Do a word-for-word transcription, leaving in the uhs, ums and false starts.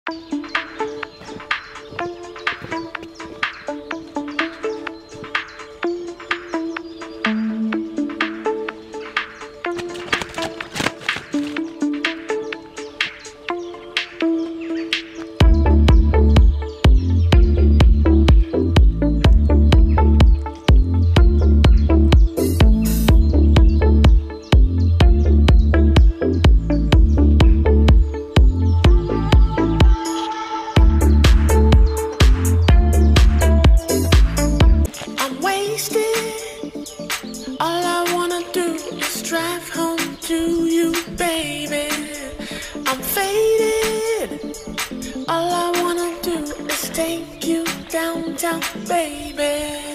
All I wanna do is drive home to you, baby. I'm faded. All I wanna do is take you downtown, baby.